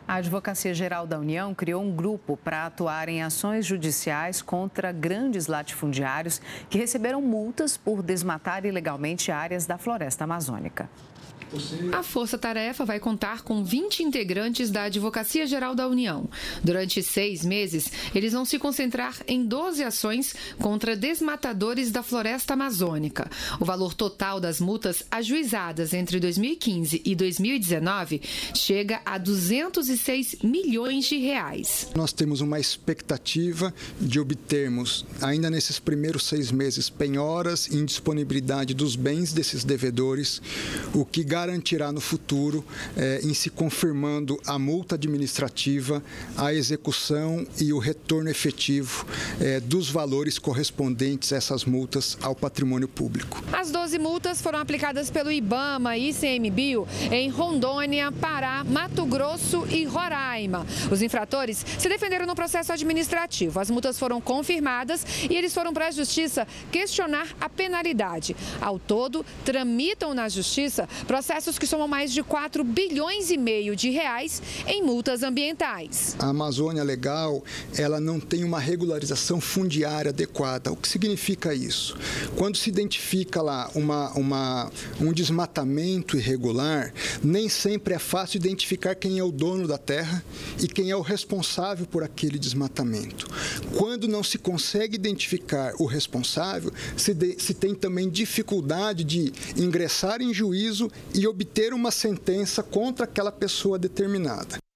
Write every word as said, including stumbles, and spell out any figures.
A Advocacia Geral da União criou um grupo para atuar em ações judiciais contra grandes latifundiários que receberam multas por desmatar ilegalmente áreas da floresta amazônica. A Força-Tarefa vai contar com vinte integrantes da Advocacia Geral da União. Durante seis meses, eles vão se concentrar em doze ações contra desmatadores da floresta amazônica. O valor total das multas ajuizadas entre dois mil e quinze e dois mil e dezenove chega a duzentos e seis milhões de reais. Nós temos uma expectativa de obtermos, ainda nesses primeiros seis meses, penhoras e indisponibilidade dos bens desses devedores, o que garantirá no futuro, eh, em se confirmando a multa administrativa, a execução e o retorno efetivo eh, dos valores correspondentes a essas multas ao patrimônio público. As doze multas foram aplicadas pelo IBAMA e ICMBio em Rondônia, Pará, Mato Grosso e Roraima. Os infratores se defenderam no processo administrativo. As multas foram confirmadas e eles foram para a Justiça questionar a penalidade. Ao todo, tramitam na Justiça processos que somam mais de quatro bilhões e meio de reais em multas ambientais. A Amazônia Legal, ela não tem uma regularização fundiária adequada. O que significa isso? Quando se identifica lá uma, uma, um desmatamento irregular, nem sempre é fácil identificar quem é o dono da terra e quem é o responsável por aquele desmatamento. Quando não se consegue identificar o responsável, se, de, se tem também dificuldade de ingressar em juízo e obter uma sentença contra aquela pessoa determinada.